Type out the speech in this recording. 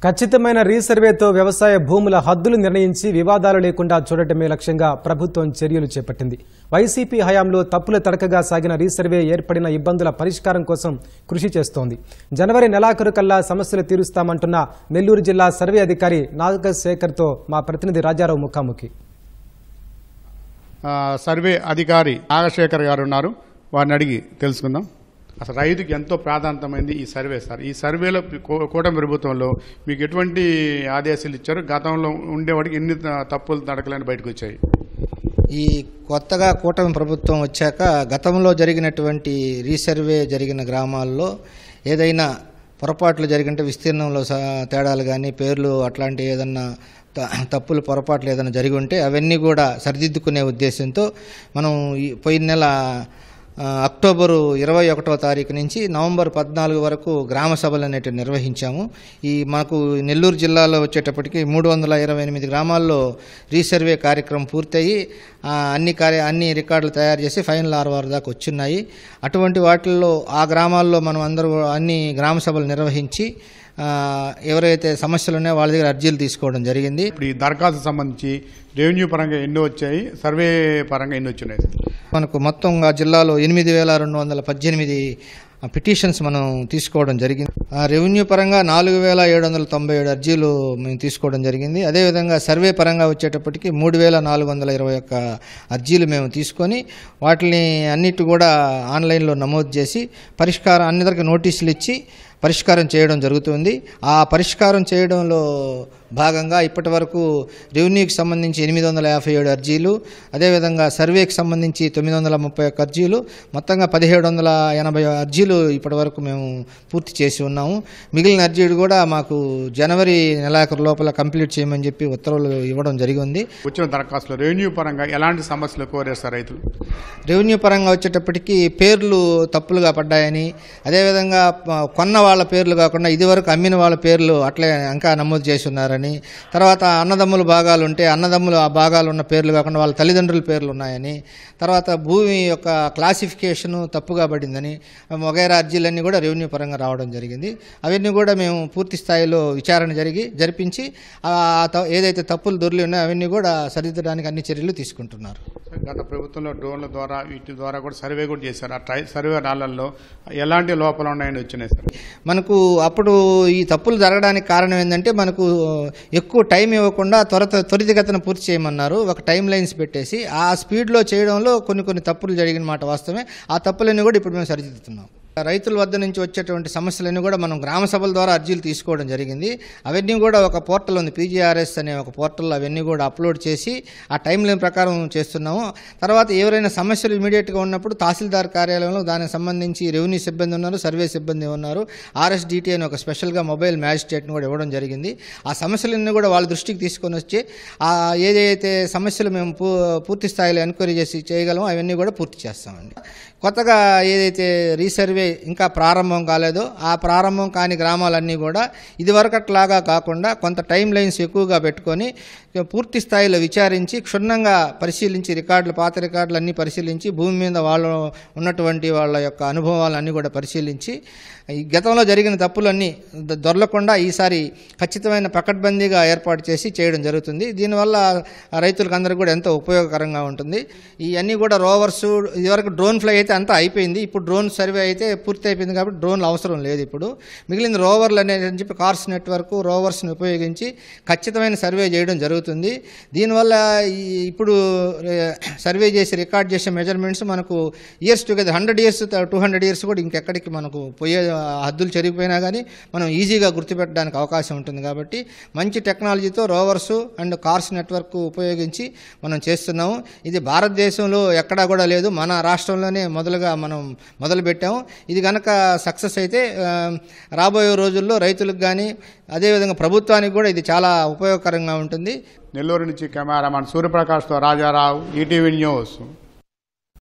ఖచ్చితమైన రీసర్వేతో వ్యవసాయ భూముల హద్దులు నిర్ణయించి వివాదాలు లేకుండా చూడటమే లక్ష్యంగా ప్రభుత్వం చర్యలు చేపట్టింది. వైసీపీ హయాంలో తప్పుల తడకగా సాగిన రీసర్వే ఏర్పడిన ఇబ్బందుల పరిష్కారం కోసం కృషి చేస్తోంది. జనవరి నెలాఖరు కల్లా సమస్యలు తీరుస్తామంటున్న నెల్లూరు జిల్లా సర్వే అధికారి నాగశేఖర్తో మా ప్రతినిధి రాజారావు ముఖాముఖి. సర్వే అధికారి నాగశేఖర్ గారు ఉన్నారు, వారిని అడిగి తెలుసుకుందాం. అసలు రైతుకి ఎంతో ప్రాధాన్యతమైంది ఈ సర్వే. సార్, ఈ సర్వేలో కూటమి ప్రభుత్వంలో మీకు ఎటువంటి ఆదేశాలు ఇచ్చారు? గతంలో ఉండేవాడికి ఎన్ని తప్పులు తడకలని బయటకు వచ్చాయి? ఈ కొత్తగా కూటమి ప్రభుత్వం వచ్చాక గతంలో జరిగినటువంటి రీసర్వే జరిగిన గ్రామాల్లో ఏదైనా పొరపాట్లు జరిగింటే విస్తీర్ణంలో తేడాలు కానీ పేర్లు అట్లాంటి ఏదన్నా తప్పులు పొరపాట్లు ఏదైనా జరిగి ఉంటే అవన్నీ కూడా సరిదిద్దుకునే ఉద్దేశంతో మనం పోయిన నెల అక్టోబరు 21వ తారీఖు నుంచి నవంబర్ 14 వరకు గ్రామ సభలు అనేటివి నిర్వహించాము. మాకు నెల్లూరు జిల్లాలో వచ్చేటప్పటికి 328 గ్రామాల్లో రీసర్వే కార్యక్రమం పూర్తయి అన్ని రికార్డులు తయారు చేసి ఫైనల్ ఆర్ఆర్ దాకా వచ్చున్నాయి. అటువంటి వాటిల్లో ఆ గ్రామాల్లో మనం అందరూ అన్ని గ్రామ సభలు నిర్వహించి ఎవరైతే సమస్యలు ఉన్నాయో వాళ్ళ దగ్గర అర్జీలు తీసుకోవడం జరిగింది. ఇప్పుడు ఈ దరఖాస్తు సంబంధించి రెవెన్యూ పరంగా ఎన్ని వచ్చాయి, సర్వే పరంగా ఎన్ని వచ్చినాయి? మనకు మొత్తంగా జిల్లాలో 8,218 పిటిషన్స్ మనం తీసుకోవడం జరిగింది. రెవెన్యూ పరంగా 4,797 అర్జీలు మేము తీసుకోవడం జరిగింది. అదేవిధంగా సర్వే పరంగా వచ్చేటప్పటికి 3,421 అర్జీలు మేము తీసుకొని వాటిని అన్నిటి కూడా ఆన్లైన్లో నమోదు చేసి అందరికీ నోటీసులు ఇచ్చి పరిష్కారం చేయడం జరుగుతుంది. ఆ పరిష్కారం చేయడంలో భాగంగా ఇప్పటి వరకు రెవెన్యూకి సంబంధించి 857 అర్జీలు, అదేవిధంగా సర్వేకి సంబంధించి 931 అర్జీలు, మొత్తంగా 1,780 అర్జీలు ఇప్పటి వరకు మేము పూర్తి చేసి ఉన్నాము. మిగిలిన అర్జీలు కూడా మాకు జనవరి నెలాఖరు లోపల కంప్లీట్ చేయమని చెప్పి ఉత్తర్వులు ఇవ్వడం జరిగింది. వచ్చిన దరఖాస్తులో రెవెన్యూ పరంగా ఎలాంటి సమస్యలు కోరేస్తారు రైతులు? రెవెన్యూ పరంగా వచ్చేటప్పటికి పేర్లు తప్పులుగా పడ్డాయని, అదేవిధంగా కొన్న వాళ్ళ పేర్లు కాకుండా ఇదివరకు అమ్మిన వాళ్ళ పేర్లు అట్లే ఇంకా నమోదు చేసి ఉన్నారని, తర్వాత అన్నదమ్ముల భాగాలు ఉంటే అన్నదమ్ములు ఆ భాగాలు ఉన్న పేర్లు కాకుండా వాళ్ళ తల్లిదండ్రుల పేర్లు ఉన్నాయని, తర్వాత భూమి యొక్క క్లాసిఫికేషను తప్పుగా పడిందని వగైరా అర్జీలన్నీ కూడా రెవెన్యూ పరంగా రావడం జరిగింది. అవన్నీ కూడా మేము పూర్తి స్థాయిలో విచారణ జరిపించి ఏదైతే తప్పులు దొర్లి ఉన్నాయో అవన్నీ కూడా సరిదిద్దడానికి అన్ని చర్యలు తీసుకుంటున్నారు. గత ప్రభుత్వంలో డ్రోన్ల ద్వారా వీటి ద్వారా కూడా సర్వే కూడా చేశారు. ఆ సర్వే రాళ్లలో ఎలాంటి లోపాలు ఉన్నాయని వచ్చినాయి సార్? మనకు అప్పుడు ఈ తప్పులు జరగడానికి కారణం ఏంటంటే మనకు ఎక్కువ టైం ఇవ్వకుండా త్వరితగతిన పూర్తి చేయమన్నారు. ఒక టైం లైన్స్ పెట్టేసి ఆ స్పీడ్లో చేయడంలో కొన్ని తప్పులు జరిగిన మాట వాస్తవమే. ఆ తప్పులన్నీ కూడా ఇప్పుడు మేము సరిదిద్దుతున్నాం. రైతుల వద్ద నుంచి వచ్చేటువంటి సమస్యలన్నీ కూడా మనం గ్రామ సభల ద్వారా అర్జీలు తీసుకోవడం జరిగింది. అవన్నీ కూడా ఒక పోర్టల్ ఉంది, PGRS అనే ఒక పోర్టల్, అవన్నీ కూడా అప్లోడ్ చేసి ఆ టైం లైన్ ప్రకారం చేస్తున్నాము. తర్వాత ఎవరైనా సమస్యలు ఇమీడియట్గా ఉన్నప్పుడు తహసీల్దార్ కార్యాలయంలో దానికి సంబంధించి రెవెన్యూ సిబ్బంది ఉన్నారు, సర్వే సిబ్బంది ఉన్నారు, RSDT అని ఒక స్పెషల్గా మొబైల్ మ్యాజిస్ట్రేట్ని కూడా ఇవ్వడం జరిగింది. ఆ సమస్యలన్నీ కూడా వాళ్ళ దృష్టికి తీసుకొని వచ్చి ఏదైతే సమస్యలు మేము పూర్తి స్థాయిలో ఎంక్వైరీ చేసి చేయగలమో అవన్నీ కూడా పూర్తి చేస్తామండి. కొత్తగా ఏదైతే రీసర్వే ఇంకా ప్రారంభం కాలేదో ఆ ప్రారంభం కాని గ్రామాలన్నీ కూడా ఇదివరకట్లాగా కాకుండా కొంత టైం లైన్స్ ఎక్కువగా పెట్టుకొని పూర్తి స్థాయిలో విచారించి క్షుణ్ణంగా పరిశీలించి పాత రికార్డులు అన్నీ పరిశీలించి భూమి మీద ఉన్నటువంటి వాళ్ళ యొక్క అనుభవాలన్నీ కూడా పరిశీలించి ఈ గతంలో జరిగిన తప్పులన్నీ దొరలకుండా ఈసారి ఖచ్చితమైన పకడ్బందీగా ఏర్పాటు చేసి చేయడం జరుగుతుంది. దీనివల్ల రైతులకు అందరికీ కూడా ఎంతో ఉపయోగకరంగా ఉంటుంది. ఇవన్నీ కూడా రోవర్స్, ఇదివరకు డ్రోన్ ఫ్లై అయితే అంతా అయిపోయింది. ఇప్పుడు డ్రోన్ సర్వే అయితే పూర్తి అయిపోయింది కాబట్టి డ్రోన్లు అవసరం లేదు. ఇప్పుడు మిగిలిన రోవర్లు అనేది చెప్పి కార్స్ నెట్వర్క్ రోవర్స్ని ఉపయోగించి ఖచ్చితమైన సర్వే చేయడం జరుగుతుంది. దీనివల్ల ఇప్పుడు సర్వే చేసి రికార్డ్ చేసే మెజర్మెంట్స్ మనకు ఇయర్స్ టుగెదర్ 100 ఇయర్స్ 200 ఇయర్స్ కూడా ఇంకెక్కడికి మనకు పోయే హద్దులు చెరిగిపోయినా కానీ మనం ఈజీగా గుర్తుపెట్టడానికి అవకాశం ఉంటుంది. కాబట్టి మంచి టెక్నాలజీతో రోవర్స్ అండ్ కార్స్ నెట్వర్క్ ఉపయోగించి మనం చేస్తున్నాము. ఇది భారతదేశంలో ఎక్కడా కూడా లేదు, మన రాష్ట్రంలోనే మనం మొదలుపెట్టాము. ఇది కనుక సక్సెస్ అయితే రాబోయే రోజుల్లో రైతులకు కానీ అదేవిధంగా ప్రభుత్వానికి కూడా ఇది చాలా ఉపయోగకరంగా ఉంటుంది. నెల్లూరు నుంచి కెమెరామాన్ సూర్యప్రకాష్తో రాజారావు, ఈటీవీ న్యూస్.